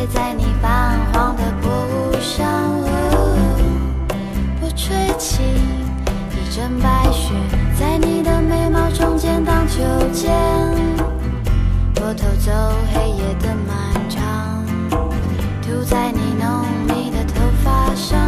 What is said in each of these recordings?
在你泛黄的布上，我吹起一阵白雪，在你的眉毛中间荡秋千，我偷走黑夜的漫长，涂在你浓密的头发上。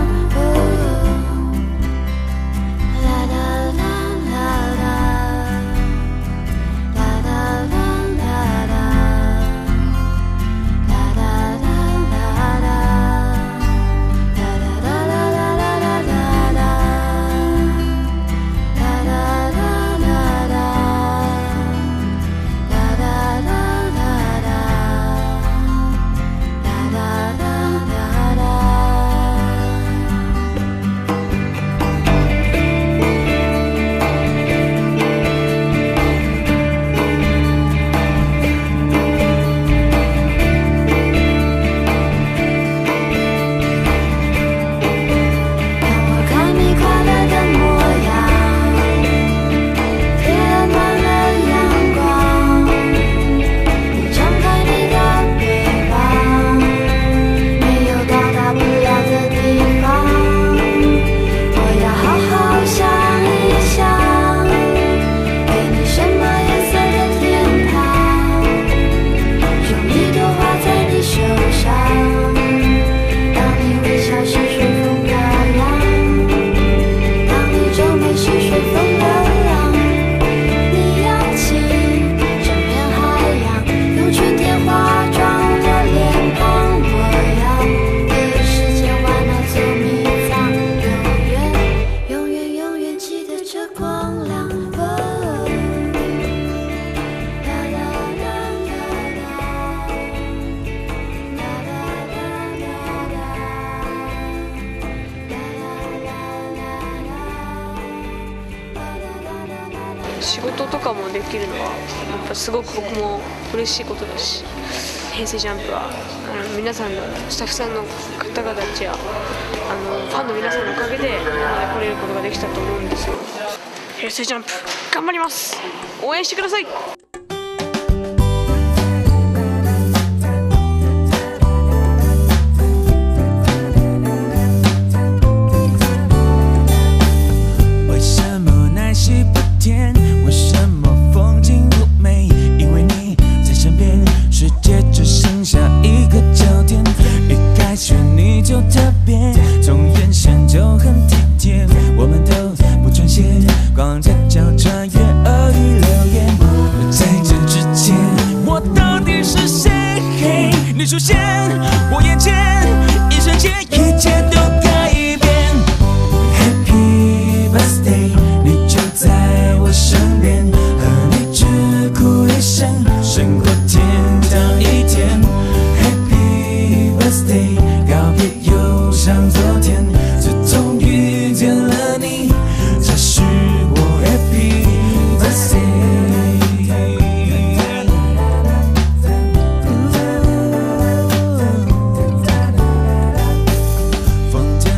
仕事とかもできるのはやっぱすごく僕も嬉しいことだし、平成ジャンプは皆さんのスタッフさんの方々たちやファンの皆さんのおかげでここまで来れることができたと思うんですよ。平成ジャンプ頑張ります。応援してください。 为什么风景不美？因为你在身边，世界只剩下一个焦点。一开学你就特别，从眼神就很体贴，我们都不穿鞋，光着脚穿越耳语流言。在这之前，我到底是谁？你出现我眼前，一瞬间一切都改变。Happy birthday， 你就在我身边，和你只哭一声，胜过天堂一天。Happy birthday， 告别忧伤昨天，自从遇见了你，才是我 Happy birthday。风天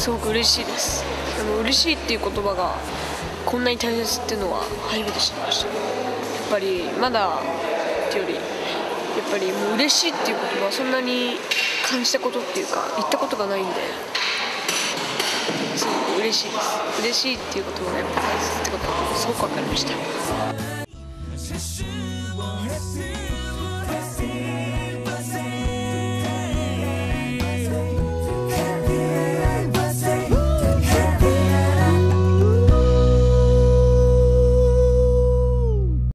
すごく嬉しいです。嬉しいっていう言葉がこんなに大切っていうのは初めて知りました。やっぱりまだっていうよりやっぱりもう嬉しいっていう言葉はそんなに感じたことっていうか言ったことがないんで、すごく嬉しいです。嬉しいっていう言葉がやっぱ大切ってことがすごく分かりました。